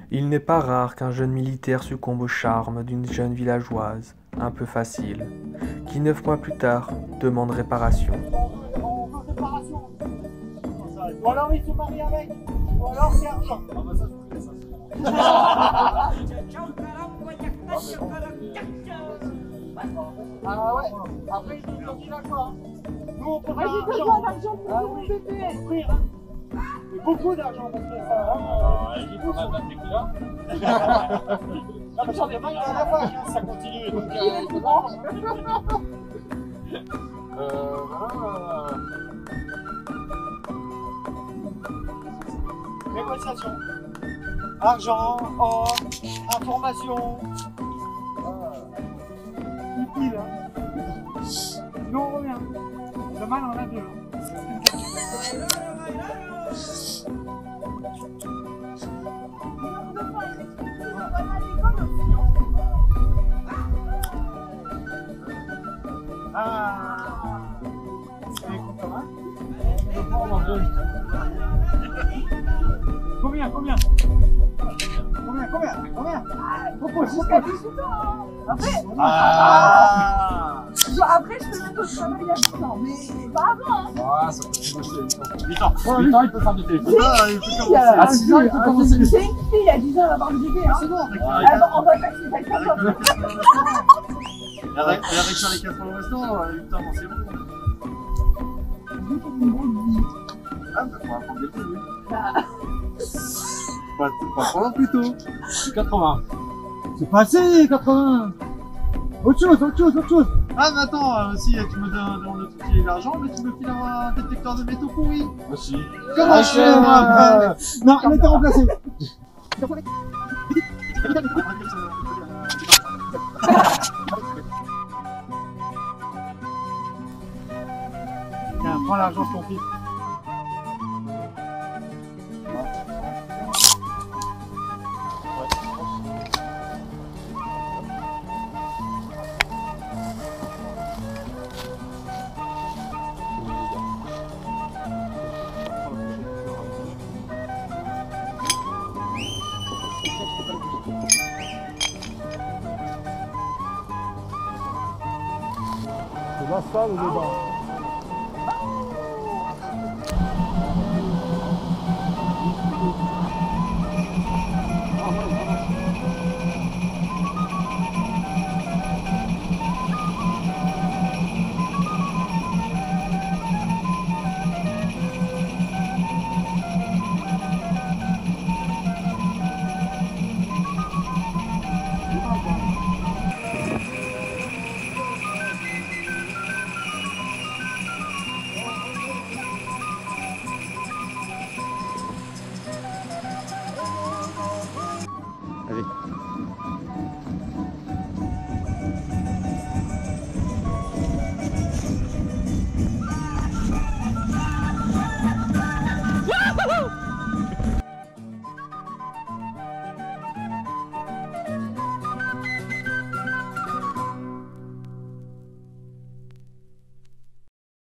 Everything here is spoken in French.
Il n'est pas rare qu'un jeune militaire succombe au charme d'une jeune villageoise, un peu facile, qui 9 mois plus tard demande réparation. On veut réparation. Ou alors il se marie avec, ou alors c'est argent. Ah bah ça je connais ça. Ah ouais, après il dit d'accord. Nous on peut faire l'argent pour mon bébé. Offrir, hein. Mais beaucoup d'argent parce que ça. Il faut pas battre les couleurs. Non mais j'en ai pas, il y a la vache, hein, ça continue. Donc, voilà. Négociation. Argent, or, information. Utile. Hein. Nous on revient. Demain on en a deux. Ah. C'est comment? Combien? Combien? Propose. Après, après, je peux mettre au travail à 10 ans, mais pas avant. Hein. Ah, ça peut se négocier. 8 ans. 8 ans, il peut faire du téléphone. À 6 ans, il peut commencer. C'est une fille, à 10 ans, elle va avoir le bébé. Hein. C'est bon. On va taxer avec ça. Avec Charlie 4 au resto, 8 ans, c'est bon. Ah, bah, faut apprendre des trucs, oui. Pas trop long plutôt. C'est 80. C'est pas assez, 80. Autre chose. Ah, mais attends, si tu me donnes le truc de l'argent, mais tu me files un détecteur de métaux pourris. Aussi. Comment je fais, moi? Non, il était remplacé. Tiens, prends l'argent de ton fils. C'est la salle ou dedans?